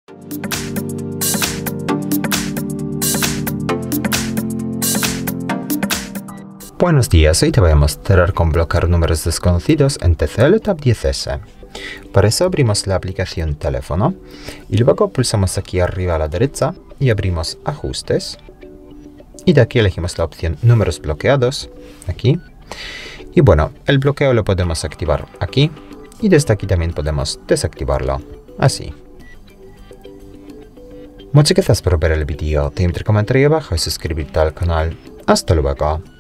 Buenos días, hoy te voy a mostrar cómo bloquear números desconocidos en TCL Tab 10S. Para eso abrimos la aplicación Teléfono y luego pulsamos aquí arriba a la derecha y abrimos Ajustes. Y de aquí elegimos la opción Números bloqueados, aquí. Y bueno, el bloqueo lo podemos activar aquí y desde aquí también podemos desactivarlo, así. Muchas gracias por ver el vídeo, te invito a comentar ahí abajo y suscribirte al canal. Hasta luego.